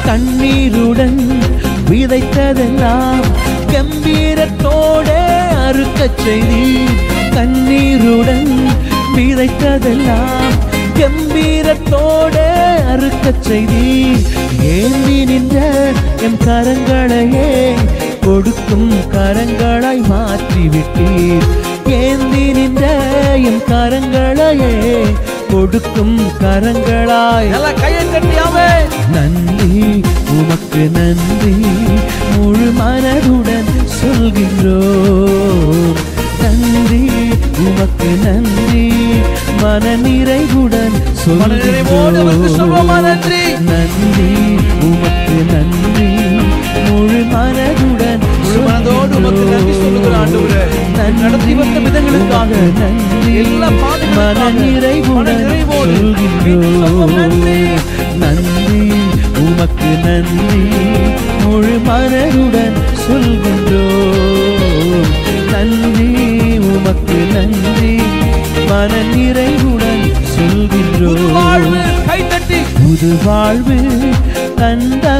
கண்ணீருடன் விதைத்ததெல்லாம் கம்பீரத்தோடே அறுக்கச் செய்தீர். கண்ணீருடன் விதைத்ததெல்லாம் கம்பீரத்தோடே அறுக்கச் செய்தீர். ஏந்தி நின்ற என் கரங்களையே கொடுக்கும் கரங்களாய் மாற்றிவிட்டீர். ஏந்தி நின்ற என் கரங்களையே கொடுக்கும் கரங்களாய். நன்றி உமக்கு நன்றி முழு மனதுடன் சொல்கின்றோம். நன்றி உமக்கு நன்றி மன நிறைவுடன் சொல்கின்றோம். நன்றி உமக்கு நன்றி முழு மனதுடன் நடத்தி வந்த விதங்களுக்காக நன்றி மன நிறைவுடன் சொல்கின்றோம். நன்றி உமக்கு நன்றி முழு மனதுடன் சொல்கின்றோம். நன்றி உமக்கு நன்றி மன நிறைவுடன் சொல்கின்றோம். புது வாழ்வு தந்த